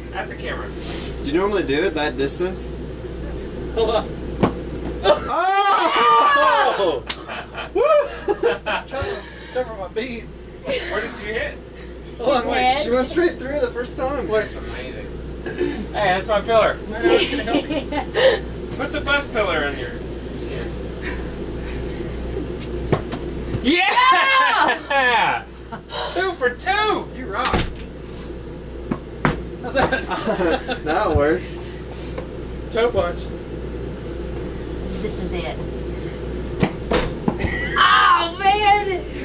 At the camera. Do you normally do it that distance? Hold on. Oh! Cover my beads. Where did you hit? Hold on, wait. She went straight through the first time. That's amazing. Hey, that's my pillar. I know it's gonna help me. Put the bus pillar in your skin. Yeah! 2 for 2! You rock. How's that? That works. Toe punch. This is it. Oh, man!